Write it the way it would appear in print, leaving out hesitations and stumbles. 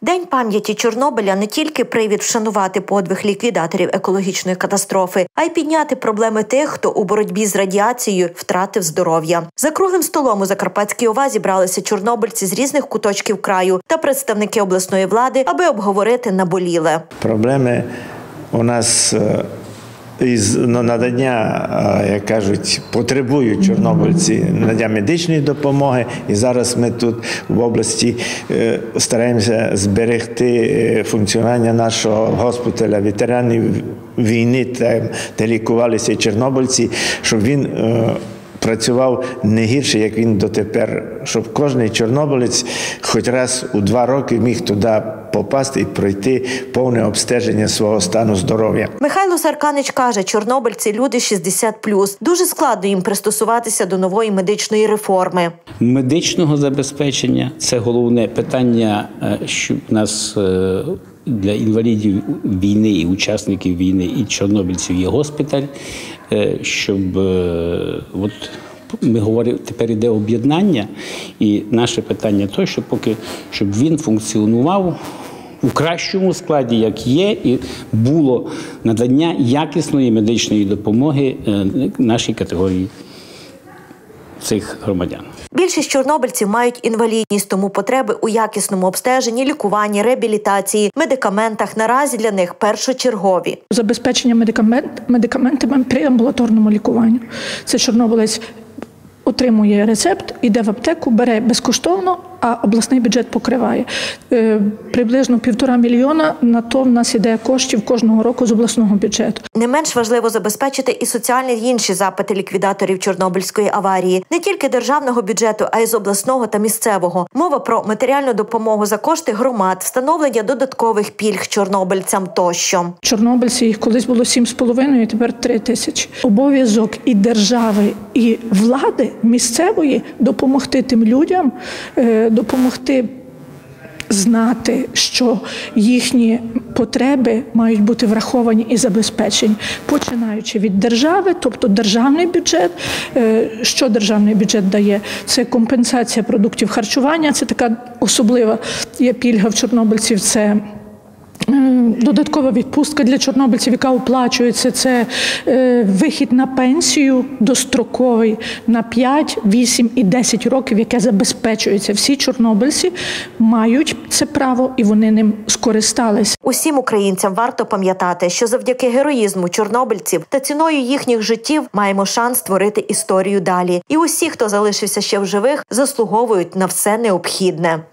День пам'яті Чорнобиля – не тільки привід вшанувати подвиг ліквідаторів екологічної катастрофи, а й підняти проблеми тих, хто у боротьбі з радіацією втратив здоров'я. За круглим столом у Закарпатській ОВА зібралися чорнобильці з різних куточків краю та представники обласної влади, аби обговорити наболіле. Проблеми у нас із надання, як кажуть, потребують чорнобильці надання медичної допомоги. І зараз ми тут в області стараємося зберегти функціонування нашого госпіталя ветеранів війни, де лікувалися чорнобильці, щоб він працював не гірше, як він дотепер, щоб кожен чорнобилець хоч раз у 2 роки міг туди попасти і пройти повне обстеження свого стану здоров'я. Михайло Сарканич каже, чорнобильці – люди 60+. Дуже складно їм пристосуватися до нової медичної реформи. Медичного забезпечення – це головне питання, що в нас для інвалідів війни і учасників війни, і чорнобильців є госпіталь, щоб ми говоримо, тепер іде об'єднання, і наше питання то, щоб він функціонував у кращому складі, як є, і було надання якісної медичної допомоги нашій категорії цих громадян. Більшість чорнобильців мають інвалідність, тому потреби у якісному обстеженні, лікуванні, реабілітації, медикаментах наразі для них першочергові. Забезпечення медикаментами при амбулаторному лікуванні. Це чорнобилець отримує рецепт, іде в аптеку, бере безкоштовно, а обласний бюджет покриває. Приблизно 1,5 мільйона на то в нас іде коштів кожного року з обласного бюджету. Не менш важливо забезпечити і соціальні інші запити ліквідаторів Чорнобильської аварії. Не тільки державного бюджету, а й з обласного та місцевого. Мова про матеріальну допомогу за кошти громад, встановлення додаткових пільг чорнобильцям тощо. Чорнобильці, їх колись було 7,5, тепер 3 тисячі. Обов'язок і держави, і влади місцевої допомогти тим людям, допомогти знати, що їхні потреби мають бути враховані і забезпечені, починаючи від держави, тобто державний бюджет. Що державний бюджет дає? Це компенсація продуктів харчування, це така особлива є пільга в чорнобильців, це додаткова відпустка для чорнобильців, яка оплачується, це вихід на пенсію достроковий на 5, 8 і 10 років, яке забезпечується. Всі чорнобильці мають це право і вони ним скористались. Усім українцям варто пам'ятати, що завдяки героїзму чорнобильців та ціною їхніх життів маємо шанс створити історію далі. І усі, хто залишився ще в живих, заслуговують на все необхідне.